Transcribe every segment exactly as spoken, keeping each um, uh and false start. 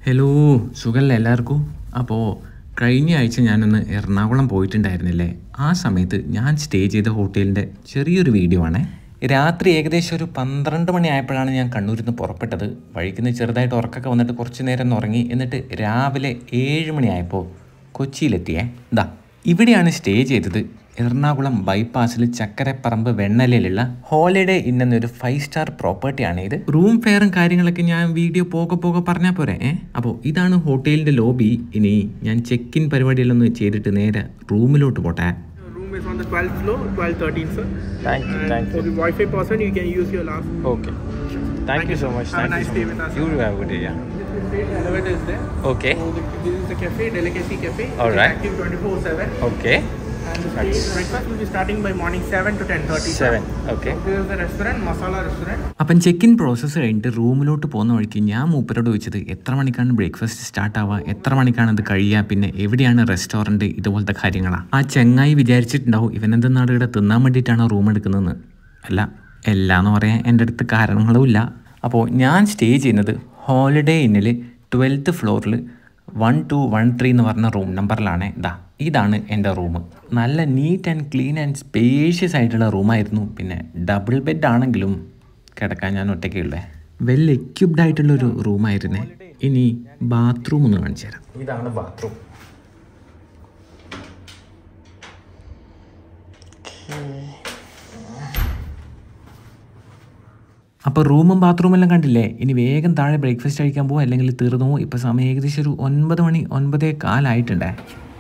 Hello, സുഖമല്ലേ എല്ലാവർക്കും? അപ്പോൾ കഴിഞ്ഞ ആഴ്ച ഞാനൊന്ന് എറണാകുളം പോയിട്ടുണ്ടായിരുന്നില്ലേ? ആ സമയത്ത് ഞാൻ സ്റ്റേ ചെയ്ത ഹോട്ടലിൻ്റെ ചെറിയൊരു വീഡിയോ ആണ്. രാത്രി ഏകദേശം ഒരു പന്ത്രണ്ട് മണി ആയപ്പോഴാണ് ഞാൻ കണ്ണൂരിൽ നിന്ന് പുറപ്പെട്ടത്. വഴിക്കുന്ന ചെറുതായിട്ട് ഉറക്കൊക്കെ വന്നിട്ട് കുറച്ച് നേരം ഒന്ന് ഉറങ്ങി. എന്നിട്ട് രാവിലെ ഏഴ് മണിയായപ്പോൾ കൊച്ചിയിലെത്തിയേ. ഇതാ ഇവിടെയാണ് സ്റ്റേ ചെയ്തത്. എറണാകുളം ബൈപ്പാസിൽ ചക്കരപ്പറമ്പ് വെണ്ണലയിലുള്ള ഹോളിഡേ ഇൻ എന്നൊരു ഫൈവ് സ്റ്റാർ പ്രോപ്പർട്ടിയാണ് ഇത്. റൂം ഫെയറും കാര്യങ്ങളൊക്കെ ഞാൻ വീഡിയോ പോകെ പോകെ പറഞ്ഞാൽ പോരെ. ഏ അപ്പോൾ ഇതാണ് ഹോട്ടലിൻ്റെ ലോബി. ഇനി ഞാൻ ചെക്ക് ഇൻ പരിപാടികളൊന്നും ചെയ്തിട്ട് നേരെ റൂമിലോട്ട് പോട്ടെ. Room is on the twelfth floor, twelve thirteen, sir. Thank you, And thank for you. the Wi-Fi person, you can use your last. Okay. Thank, thank you so much. Have Thank a nice you so day much. with us. You have a good day, yeah. The elevator is there. Okay. So the, this is the cafe, Delicacy Cafe. All right. It's active twenty-four seven. Okay. And the stay, breakfast will be starting by morning seven to ten thirty. seven. Okay. So this is the restaurant, Masala Restaurant. അപ്പം check in process കഴിഞ്ഞിട്ട് റൂമിലോട്ട് പോകുന്ന വഴിക്ക് ഞാൻ മൂപ്പരോട് ചോദിച്ചത് എത്ര മണിക്കാണ് breakfast start ആവുക, എത്ര മണിക്കാണ് അത് കഴിയുക, പിന്നെ എവിടെയാണ് റെസ്റ്റോറൻറ്റ്, ഇതുപോലത്തെ കാര്യങ്ങളാണ്. ആ ചെങ്ങായി വിചാരിച്ചിട്ടുണ്ടാവും ഇവനെന്തെന്നാണ് ഇവിടെ തിന്നാൻ വേണ്ടിയിട്ടാണ് റൂം എടുക്കുന്നതെന്ന്. അല്ല, എല്ലാന്ന് പറയാൻ എൻ്റെ അടുത്ത് കാരണങ്ങളും ഇല്ല. അപ്പോൾ ഞാൻ സ്റ്റേ ചെയ്യുന്നത് ഹോളിഡേ ഇന്നിൽ ട്വൽത്ത് ഫ്ലോറിൽ വൺ ടു വൺ ത്രീ എന്ന് പറഞ്ഞ റൂം നമ്പറിലാണ്. ഇതാ ഇതാണ് എൻ്റെ റൂം. നല്ല neat and clean and spacious ആയിട്ടുള്ള റൂമായിരുന്നു. പിന്നെ ഡബിൾ ബെഡ് ആണെങ്കിലും കിടക്കാൻ ഞാൻ ഒറ്റയ്ക്കുള്ളേ. വെൽ എക്യുപ്ഡ് ആയിട്ടുള്ളൊരു റൂമായിരുന്നേ. ഇനി ബാത്റൂം ഒന്ന് കാണിച്ചു തരാം. ഇതാണ് ബാത്റൂം. അപ്പോൾ റൂമും ബാത്റൂം എല്ലാം കണ്ടില്ലേ? ഇനി വേഗം താഴെ ബ്രേക്ക്ഫാസ്റ്റ് കഴിക്കാൻ പോകും, അല്ലെങ്കിൽ തീർന്നു പോകും. ഇപ്പോൾ സമയം ഏകദേശം ഒരു ഒൻപത് മണി ഒൻപതേ കാലായിട്ടുണ്ടേ.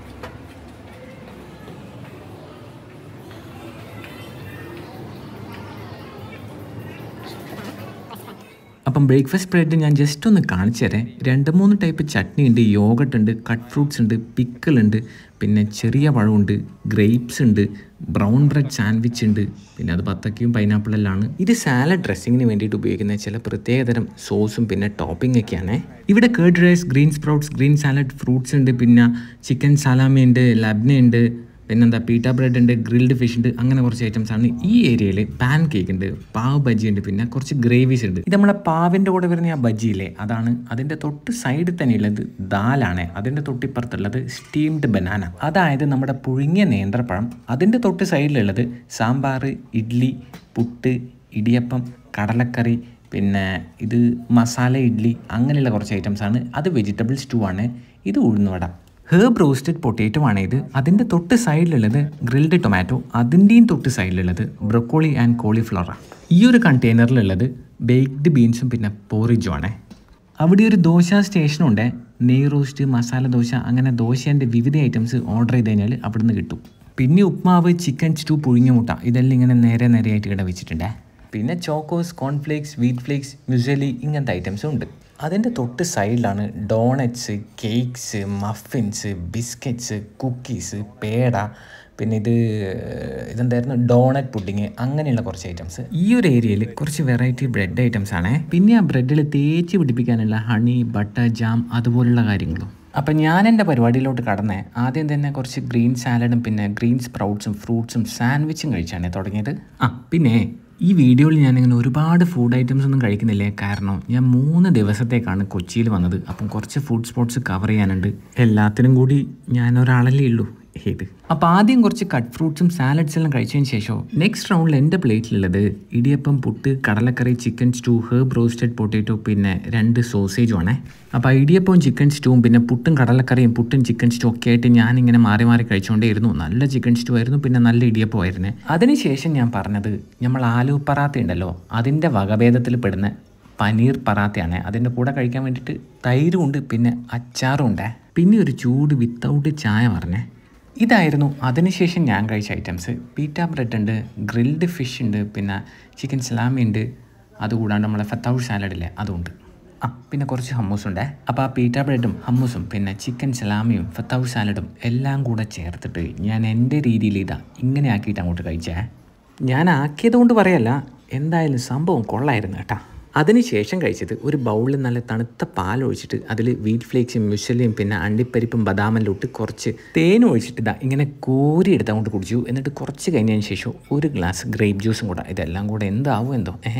അപ്പം ബ്രേക്ക്ഫാസ്റ്റ് ബ്രെഡ് ഞാൻ ജസ്റ്റ് ഒന്ന് കാണിച്ചു തരാം. രണ്ട് മൂന്ന് ടൈപ്പ് ചട്നി ഉണ്ട്, യോഗട്ട് ഉണ്ട്, കട്ട് ഫ്രൂട്ട്സ് ഉണ്ട്, പിക്കിൾ ഉണ്ട്, പിന്നെ ചെറിയ പഴമുണ്ട്, ഗ്രേപ്സ് ഉണ്ട്, ബ്രൗൺ ബ്രെഡ് സാൻഡ്വിച്ച് ഉണ്ട്, പിന്നെ അത് ബത്തക്കയും പൈനാപ്പിളെല്ലാം. ഇത് സാലഡ് ഡ്രസ്സിങ്ങിന് വേണ്ടിയിട്ട് ഉപയോഗിക്കുന്ന ചില പ്രത്യേകതരം സോസും പിന്നെ ടോപ്പിംഗ് ഒക്കെയാണ്. ഇവിടെ curd rice, green sprouts, green salad, fruits ഉണ്ട്, പിന്നെ ചിക്കൻ സാലാമി ഉണ്ട്, ലബ്ന ഉണ്ട്, പിന്നെന്താ പീറ്റ ബ്രെഡ് ഉണ്ട്, ഗ്രിൽഡ് ഫിഷ് ഉണ്ട്, അങ്ങനെ കുറച്ച് ഐറ്റംസ് ആണ്. ഈ ഏരിയയിൽ പാൻ കേക്ക് ഉണ്ട്, പാവ് ബജ്ജി ഉണ്ട്, പിന്നെ കുറച്ച് ഗ്രേവീസ് ഉണ്ട്. ഇത് നമ്മളെ പാവിൻ്റെ കൂടെ വരുന്ന ആ ബജ്ജിയില്ലേ, അതാണ്. അതിൻ്റെ തൊട്ട് സൈഡിൽ തന്നെയുള്ളത് ദാലാണ്. അതിൻ്റെ തൊട്ടിപ്പുറത്തുള്ളത് സ്റ്റീംഡ് ബനാന, അതായത് നമ്മുടെ പുഴുങ്ങിയ നേന്ത്രപ്പഴം. അതിൻ്റെ തൊട്ട് സൈഡിലുള്ളത് സാമ്പാർ, ഇഡ്ഡലി, പുട്ട്, ഇടിയപ്പം, കടലക്കറി, പിന്നെ ഇത് മസാല ഇഡ്ഡലി, അങ്ങനെയുള്ള കുറച്ച് ഐറ്റംസ് ആണ്. അത് വെജിറ്റബിൾ സ്റ്റൂ ആണ്. ഇത് ഉഴുന്നുവട. ഹേർബ് റോസ്റ്റഡ് പൊട്ടേറ്റോ ആണ് ഇത്. അതിൻ്റെ തൊട്ട് സൈഡിലുള്ളത് ഗ്രിൽഡ് ടൊമാറ്റോ, അതിൻ്റെയും തൊട്ട് സൈഡിലുള്ളത് ബ്രൊക്കോളി ആൻഡ് കോളിഫ്ലവറാണ്. ഈ ഒരു കണ്ടെയ്നറിലുള്ളത് ബേക്ക്ഡ് ബീൻസും പിന്നെ പോറിജും ആണ്. അവിടെ ഒരു ദോശ സ്റ്റേഷനുണ്ട്. നെയ് റോസ്റ്റ്, മസാല ദോശ, അങ്ങനെ ദോശേൻ്റെ വിവിധ ഐറ്റംസ് ഓർഡർ ചെയ്ത് കഴിഞ്ഞാൽ അവിടെ നിന്ന് കിട്ടും. പിന്നെ ഉപ്മാവ്, ചിക്കൻ സ്റ്റൂ, പുഴുങ്ങിയ മുട്ട, ഇതെല്ലാം ഇങ്ങനെ നേരെ നേരെയായിട്ട് ഇവിടെ വെച്ചിട്ടുണ്ട്. പിന്നെ chocos, cornflakes, wheat flakes, muesli, ഇങ്ങനത്തെ ഐറ്റംസും ഉണ്ട്. അതിൻ്റെ തൊട്ട് സൈഡിലാണ് donuts, cakes, muffins, biscuits, cookies, peda, പിന്നെ ഇത് ഇതെന്തായിരുന്നു ഡോണറ്റ് പുഡിങ്, അങ്ങനെയുള്ള കുറച്ച് ഐറ്റംസ്. ഈ ഒരു ഏരിയയിൽ കുറച്ച് വെറൈറ്റി ബ്രെഡ് ഐറ്റംസ് ആണ്. പിന്നെ ആ ബ്രെഡിൽ തേച്ച് പിടിപ്പിക്കാനുള്ള ഹണി, ബട്ടർ, ജാം, അതുപോലുള്ള കാര്യങ്ങളും. അപ്പം ഞാൻ എൻ്റെ പരിപാടിയിലോട്ട് കടന്നേ ആദ്യം തന്നെ കുറച്ച് ഗ്രീൻ സാലഡും പിന്നെ ഗ്രീൻ സ്പ്രൗട്ട്സും ഫ്രൂട്ട്സും സാൻഡ്വിച്ചും കഴിച്ചാണ് തുടങ്ങിയത്. ആ പിന്നെ ഈ വീഡിയോയിൽ ഞാനിങ്ങനെ ഒരുപാട് ഫുഡ് ഐറ്റംസ് ഒന്നും കഴിക്കുന്നില്ലേ, കാരണം ഞാൻ മൂന്ന് ദിവസത്തേക്കാണ് കൊച്ചിയിൽ വന്നത്. അപ്പം കുറച്ച് ഫുഡ് സ്പോട്ട്സ് കവർ ചെയ്യാനുണ്ട്. എല്ലാത്തിനും കൂടി ഞാൻ ഒരാളല്ലേ ഉള്ളൂ ഇത്. അപ്പോൾ ആദ്യം കുറച്ച് കട്ട് ഫ്രൂട്ട്സും സാലഡ്സ് എല്ലാം കഴിച്ചതിന് ശേഷം നെക്സ്റ്റ് റൗണ്ടിൽ എൻ്റെ പ്ലേറ്റിലുള്ളത് ഇടിയപ്പം, പുട്ട്, കടലക്കറി, chicken stew, herb roasted potato, പിന്നെ രണ്ട് സോസേജും ആണ്. അപ്പോൾ ഇടിയപ്പവും ചിക്കൻ സ്റ്റൂവും പിന്നെ പുട്ടും കടലക്കറിയും പുട്ടും ചിക്കൻ സ്റ്റൂ ഒക്കെ ആയിട്ട് ഞാനിങ്ങനെ മാറി മാറി കഴിച്ചുകൊണ്ടേയിരുന്നു. നല്ല ചിക്കൻ സ്റ്റൂ ആയിരുന്നു, പിന്നെ നല്ല ഇടിയപ്പമായിരുന്നു. അതിനുശേഷം ഞാൻ പറഞ്ഞത് നമ്മൾ ആലു പറാത്ത ഉണ്ടല്ലോ, അതിൻ്റെ വകഭേദത്തിൽ പെടുന്ന പനീർ പറാത്തയാണ്. അതിൻ്റെ കൂടെ കഴിക്കാൻ വേണ്ടിയിട്ട് തൈരും ഉണ്ട്, പിന്നെ അച്ചാറും ഉണ്ട്, പിന്നെ ഒരു ചൂട് വിത്തൗട്ട് ചായ പറഞ്ഞേ. ഇതായിരുന്നു അതിനുശേഷം ഞാൻ കഴിച്ച ഐറ്റംസ്. പീറ്റ ബ്രെഡ് ഉണ്ട്, ഗ്രിൽഡ് ഫിഷ് ഉണ്ട്, പിന്നെ ചിക്കൻ സലാമി ഉണ്ട്, അതുകൂടാണ്ട് നമ്മളെ ഫത്തൗഷ് സാലഡില്ലേ അതുണ്ട്. ആ പിന്നെ കുറച്ച് ഹമ്മൂസ് ഉണ്ട്. അപ്പോൾ ആ പീറ്റ ബ്രെഡും ഹമ്മൂസും പിന്നെ ചിക്കൻ സലാമിയും ഫത്തൗഷ് സാലഡും എല്ലാം കൂടെ ചേർത്തിട്ട് ഞാൻ എൻ്റെ രീതിയിൽ ഇതാ ഇങ്ങനെ ആക്കിയിട്ട് അങ്ങോട്ട് കഴിച്ചേ. ഞാൻ ആക്കിയത് കൊണ്ട് പറയല്ല, എന്തായാലും സംഭവം കൊള്ളായിരുന്നു കേട്ടോ. അതിനുശേഷം കഴിച്ചത് ഒരു ബൗളിൽ നല്ല തണുത്ത പാൽ ഒഴിച്ചിട്ട് അതിൽ വീറ്റ് ഫ്ലേക്സും മ്യൂസലിയും പിന്നെ അണ്ടിപ്പരിപ്പും ബദാമെല്ലാം ഇട്ട് കുറച്ച് തേൻ ഒഴിച്ചിട്ട് ഇതാ ഇങ്ങനെ കോരി എടുത്ത് അങ്ങോട്ട് കുടിച്ചു. എന്നിട്ട് കുറച്ച് കഴിഞ്ഞതിന് ശേഷം ഒരു ഗ്ലാസ് ഗ്രേപ്പ് ജ്യൂസും കൂടെ. ഇതെല്ലാം കൂടെ എന്താവും എന്തോ ഏഹ്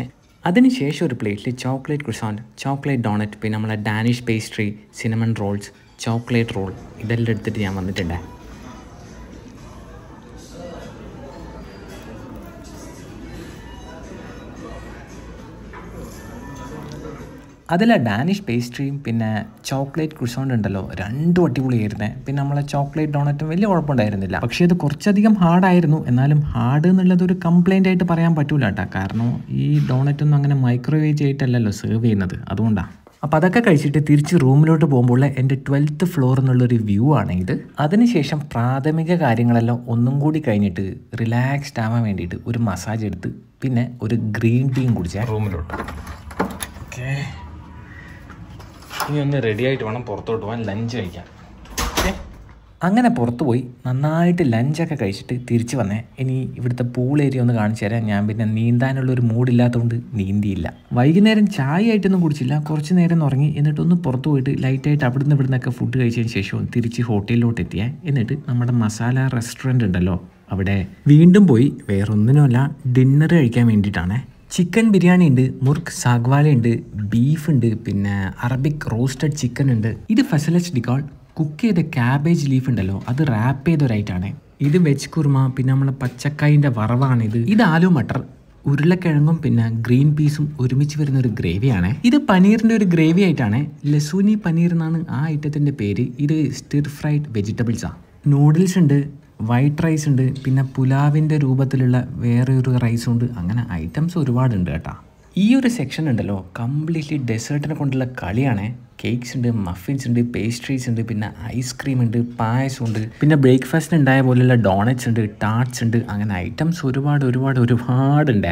അതിനുശേഷം ഒരു പ്ലേറ്റിൽ ചോക്ലേറ്റ് ക്രുസാൻറ്റ്, ചോക്ലേറ്റ് ഡോണറ്റ്, പിന്നെ നമ്മളെ Danish pastry, cinnamon rolls, chocolate roll ഇതെല്ലാം എടുത്തിട്ട് ഞാൻ വന്നിട്ടുണ്ടേ. അതിലെ ഡാനിഷ് പേസ്ട്രിയും പിന്നെ ചോക്ലേറ്റ് ക്രുസോണ്ട് ഉണ്ടല്ലോ രണ്ടും അടിപൊളിയായിരുന്നേ. പിന്നെ നമ്മളെ ചോക്ലേറ്റ് ഡോണറ്റും വലിയ കുഴപ്പമുണ്ടായിരുന്നില്ല. പക്ഷേ ഇത് കുറച്ചധികം ഹാർഡായിരുന്നു. എന്നാലും ഹാർഡ് എന്നുള്ളത് ഒരു കംപ്ലൈൻ്റ് ആയിട്ട് പറയാൻ പറ്റൂല കേട്ടോ. കാരണം ഈ ഡോണറ്റൊന്നും അങ്ങനെ മൈക്രോവേവ് ആയിട്ടല്ലല്ലോ സെർവ് ചെയ്യുന്നത്, അതുകൊണ്ടാണ്. അപ്പോൾ അതൊക്കെ കഴിച്ചിട്ട് തിരിച്ച് റൂമിലോട്ട് പോകുമ്പോൾ എൻ്റെ ട്വൽത്ത് ഫ്ലോർ എന്നുള്ളൊരു വ്യൂ ആണ് ഇത്. അതിനുശേഷം പ്രാഥമിക കാര്യങ്ങളെല്ലാം ഒന്നും കൂടി കഴിഞ്ഞിട്ട് റിലാക്സ്ഡ് ആവാൻ വേണ്ടിയിട്ട് ഒരു മസാജ് എടുത്ത് പിന്നെ ഒരു ഗ്രീൻ ടീയും കുടിച്ചാൽ റൂമിലോട്ട്. ഓക്കെ, ഇനി ഒന്ന് റെഡി ആയിട്ട് വേണം പുറത്തോട്ട് പോകാൻ, ലഞ്ച് കഴിക്കാം. ഓക്കെ, അങ്ങനെ പുറത്ത് പോയി നന്നായിട്ട് ലഞ്ചൊക്കെ കഴിച്ചിട്ട് തിരിച്ച് വന്നേ. ഇനി ഇവിടുത്തെ പൂൾ ഏരിയ ഒന്ന് കാണിച്ചു തരാം. ഞാൻ പിന്നെ നീന്താനുള്ളൊരു മൂഡില്ലാത്തതുകൊണ്ട് നീന്തിയില്ല. വൈകുന്നേരം ചായ ആയിട്ടൊന്നും കുടിച്ചില്ല, കുറച്ച് നേരം ഉറങ്ങി. എന്നിട്ടൊന്ന് പുറത്ത് പോയിട്ട് ലൈറ്റായിട്ട് അവിടുന്ന് ഇവിടുന്നൊക്കെ ഫുഡ് കഴിച്ചതിന് ശേഷം തിരിച്ച് ഹോട്ടലിലോട്ട് എത്തിയേ. എന്നിട്ട് നമ്മുടെ മസാല റെസ്റ്റോറൻറ്റ് ഉണ്ടല്ലോ അവിടെ വീണ്ടും പോയി. വേറൊന്നിനുമല്ല, ഡിന്നർ കഴിക്കാൻ വേണ്ടിയിട്ടാണ്. ചിക്കൻ ബിരിയാണി ഉണ്ട്, മുർക്ക് സാഗ്വാല ഉണ്ട്, ബീഫ് ഉണ്ട്, പിന്നെ അറബിക് റോസ്റ്റഡ് ചിക്കൻ ഉണ്ട്. ഇത് ഫസലച്ച് ഡിക്കോൾ കുക്ക് ചെയ്ത ക്യാബേജ് ലീഫ് ഉണ്ടല്ലോ അത് റാപ്പ് ചെയ്തൊരായിട്ടാണ്. ഇത് വെജ് കുർമ, പിന്നെ നമ്മളെ പച്ചക്കായിൻ്റെ വറവാണിത്. ഇത് ആലു മട്ടർ, ഉരുളക്കിഴങ്ങും പിന്നെ ഗ്രീൻ പീസും ഒരുമിച്ച് വരുന്ന ഒരു ഗ്രേവിയാണ്. ഇത് പനീറിൻ്റെ ഒരു ഗ്രേവി ആയിട്ടാണ്. ലസൂനി പനീർ എന്നാണ് ആ ഐറ്റത്തിൻ്റെ പേര്. ഇത് സ്റ്റിർ ഫ്രൈഡ് വെജിറ്റബിൾസാണ്. നൂഡിൽസ് ഉണ്ട്, വൈറ്റ് റൈസ് ഉണ്ട്, പിന്നെ പുലാവിൻ്റെ രൂപത്തിലുള്ള വേറെ ഒരു റൈസും ഉണ്ട്. അങ്ങനെ ഐറ്റംസ് ഒരുപാടുണ്ട് കേട്ടോ. ഈ ഒരു സെക്ഷൻ ഉണ്ടല്ലോ കംപ്ലീറ്റ്ലി ഡെസേർട്ടിനെ കൊണ്ടുള്ള കളിയാണ്. കേക്ക്സ് ഉണ്ട്, മഫിൻസ് ഉണ്ട്, പേസ്ട്രീസ് ഉണ്ട്, പിന്നെ ഐസ്ക്രീം ഉണ്ട്, പായസം ഉണ്ട്, പിന്നെ ബ്രേക്ക്ഫാസ്റ്റിന് ഉണ്ടായ പോലെയുള്ള ഡോണറ്റ്സ് ഉണ്ട്, ടാർട്ട്സ് ഉണ്ട്. അങ്ങനെ ഐറ്റംസ് ഒരുപാട് ഒരുപാട് ഒരുപാടുണ്ട്.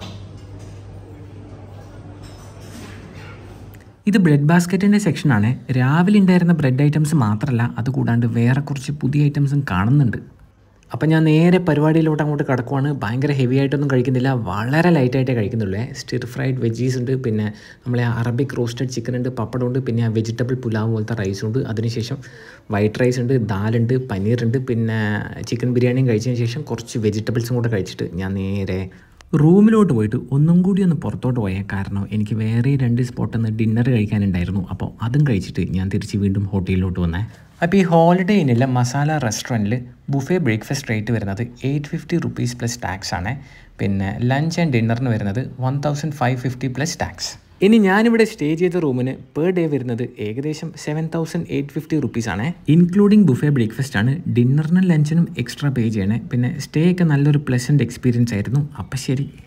ഇത് ബ്രെഡ് ബാസ്ക്കറ്റിൻ്റെ സെക്ഷനാണ്. രാവിലെ ഉണ്ടായിരുന്ന ബ്രെഡ് ഐറ്റംസ് മാത്രമല്ല, അതുകൂടാണ്ട് വേറെ കുറച്ച് പുതിയ ഐറ്റംസും കാണുന്നുണ്ട്. അപ്പം ഞാൻ നേരെ പരിപാടിയിലോട്ട് അങ്ങോട്ട് കിടക്കുവാണ്. ഭയങ്കര ഹെവി ആയിട്ടൊന്നും കഴിക്കുന്നില്ല, വളരെ ലൈറ്റായിട്ടേ കഴിക്കുന്നുള്ളൂ. സ്റ്റിർ ഫ്രൈഡ് വെജീസ് ഉണ്ട്, പിന്നെ നമ്മളെ അറബിക് റോസ്റ്റഡ് ചിക്കൻ ഉണ്ട്, പപ്പടം ഉണ്ട്, പിന്നെ വെജിറ്റബിൾ പുലാവ് പോലത്തെ റൈസും ഉണ്ട്. അതിനുശേഷം വൈറ്റ് റൈസ് ഉണ്ട്, ദാലുണ്ട്, പനീറുണ്ട്, പിന്നെ ചിക്കൻ ബിരിയാണിയും കഴിച്ചതിന് ശേഷം കുറച്ച് വെജിറ്റബിൾസും കൂടെ കഴിച്ചിട്ട് ഞാൻ നേരെ റൂമിലോട്ട് പോയിട്ട് ഒന്നും കൂടി ഒന്ന് പുറത്തോട്ട് പോയാൽ. കാരണം എനിക്ക് വേറെ രണ്ട് സ്പോട്ടിൽ നിന്ന് ഡിന്നർ കഴിക്കാനുണ്ടായിരുന്നു. അപ്പോൾ അതും കഴിച്ചിട്ട് ഞാൻ തിരിച്ച് വീണ്ടും ഹോട്ടലിലോട്ട് വന്നേ. അപ്പോൾ ഈ ഹോളിഡേ ഇന്നില്ല മസാല റെസ്റ്റോറൻറ്റിൽ ബുഫേ ബ്രേക്ക്ഫാസ്റ്റ് റേറ്റ് വരുന്നത് eight fifty rupees plus tax ആണ്. പിന്നെ ലഞ്ച് ആൻഡ് ഡിന്നറിന് വരുന്നത് one thousand five fifty plus tax. ഇനി ഞാനിവിടെ സ്റ്റേ ചെയ്ത റൂമിന് പെർ ഡേ വരുന്നത് ഏകദേശം seven thousand eight fifty rupees ആണ്. ഇൻക്ലൂഡിങ് ബുഫേ ബ്രേക്ക്ഫാസ്റ്റ് ആണ്. ഡിന്നറിനും ലഞ്ചിനും എക്സ്ട്രാ പേ ചെയ്യണേ. പിന്നെ സ്റ്റേ ഒക്കെ നല്ലൊരു പ്ലസൻറ്റ് എക്സ്പീരിയൻസ് ആയിരുന്നു. അപ്പം ശരി.